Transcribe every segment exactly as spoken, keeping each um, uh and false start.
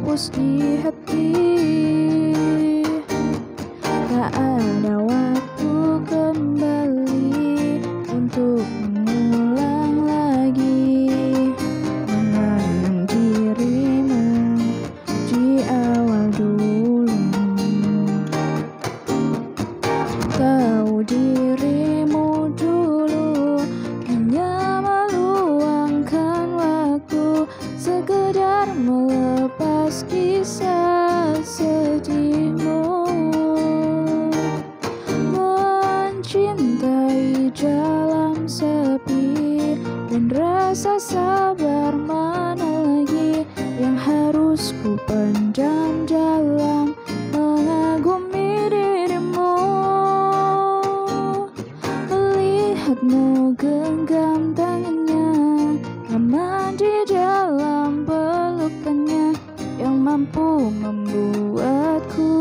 menghapus di hati. Tak ada waktu kembali untuk mengulang lagi mengenang dirimu di awal dulu. Tahu dirimu dulu hanya meluangkan waktu sekedar melepas kisah sedihmu. Mencintai dalam sepi dan rasa sabar mana lagi yang harus ku pendam dalam mengagumi dirimu. Melihatmu genggam tangannya, nyaman di dalam pelukannya yang mampu membuatku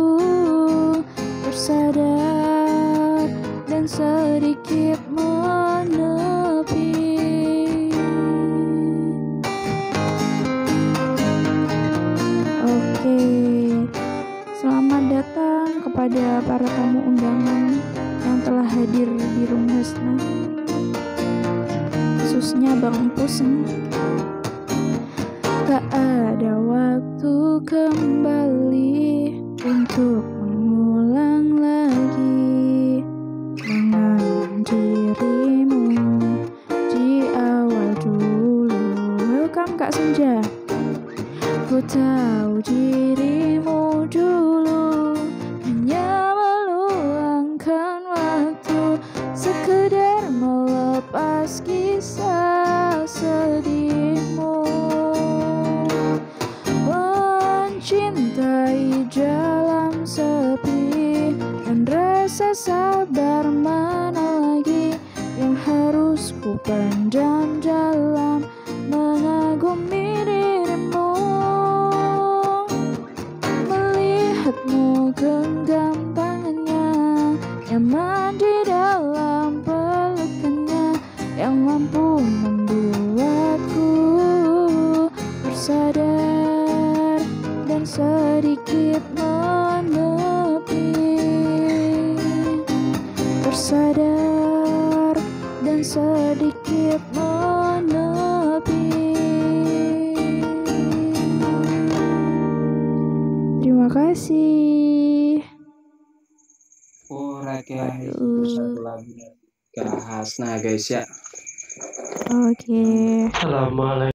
tersadar dan sedikit menepi. Oke, selamat datang kepada para tamu undangan yang telah hadir di Room Hasna, khususnya Bang Empus. Tak ada waktu kembali untuk mengulang lagi mengenang dirimu di awal dulu. Welcome Kak Senja. Ku tahu dirimu dulu hanya meluangkan waktu sekedar melepas kisah sedihmu. Mencintai dalam sepi dan rasa sabar mana lagi yang harus ku pendam dalam mengagumi dirimu. Melihatmu genggam tangannya, nyaman di dalam pelukannya yang mampu membuatku tersadar dan sedikit menepi. Tersadar dan sedikit menepi. Terima kasih. Ora guys, terus satu lagi Kak Hasna guys ya. Oke. Assalamualaikum.